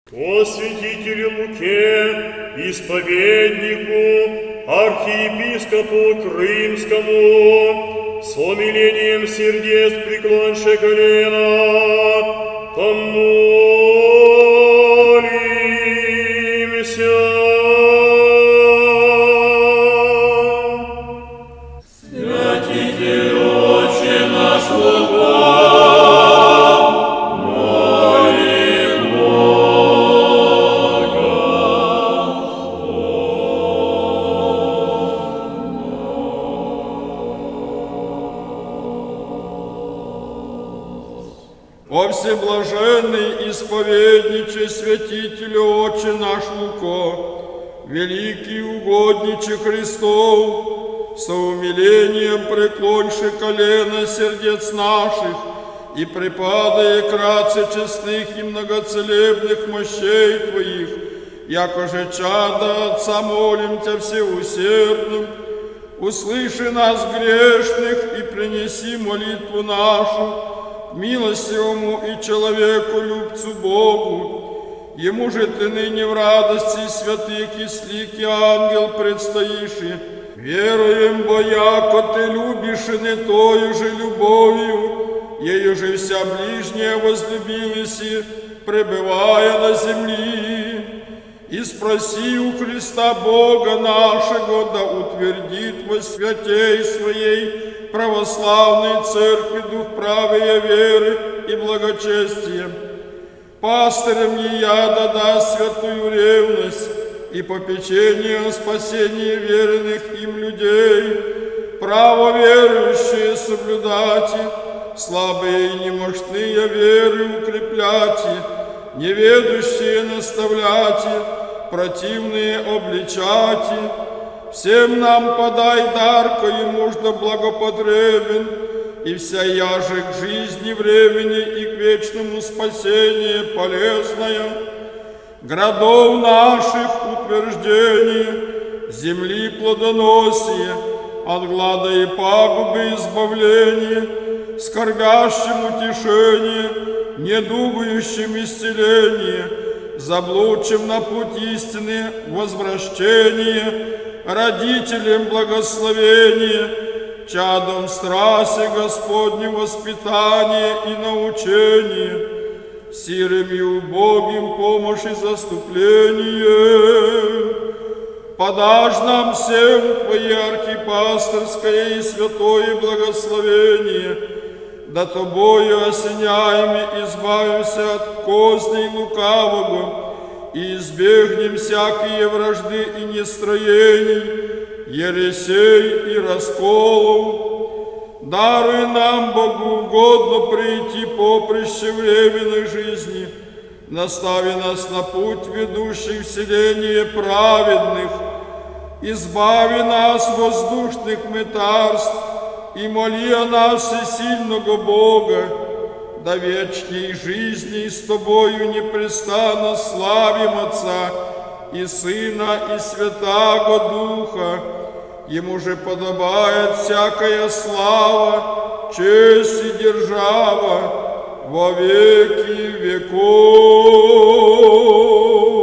По святителю Луке, исповеднику, архиепископу Крымскому, с умилением сердец преклонше колено, помолимся. Святитель Отче наш Лука, О всеблаженный исповедниче, святителю Отче наш Луко, великий угодниче Христов, со умилением преклоньше колено сердец наших и припадая кратце честных и многоцелебных мощей Твоих, якоже чада Отца молим Тя всеусердным, услыши нас грешных и принеси молитву нашу милостивому и человеку любцу Богу. Ему же Ты ныне в радости святых и слик и ангел предстоишь, и веруем, бо яко Ты любишь и не тою же любовью, ею же вся ближняя возлюбилась, и пребывая на земли. И спроси у Христа Бога нашего, да утвердит во святей Своей православной церкви дух правия веры и благочестия. Пастырям ея даст святую ревность и попечение о спасении веренных им людей, право верующие соблюдати, слабые и немощные веры укрепляти, неведущие наставляти, противные обличати. Всем нам подай дар, кою мужда благопотребен, и вся яже к жизни времени и к вечному спасению полезная. Городов наших утверждение, земли плодоносие, от глада и пагубы избавление, скорбящим утешение, недугающим исцеление, заблудшим на путь истины возвращение, родителям благословение, чадом страсти Господнем воспитание и научение, сирым и убогим помощь и заступление. Подашь нам всем Твое архипасторское и святое благословение, да Тобою осеняем и избавимся от козней лукавого, и избегнем всякие вражды и нестроений, ересей и расколов. Даруй нам, Богу угодно, прийти поприще временной жизни, настави нас на путь, ведущий в селение праведных, избави нас воздушных мытарств и моли о нас всесильного Бога, до вечной жизни с Тобою непрестанно славим Отца и Сына и Святаго Духа. Ему же подобает всякая слава, честь и держава во веки веков.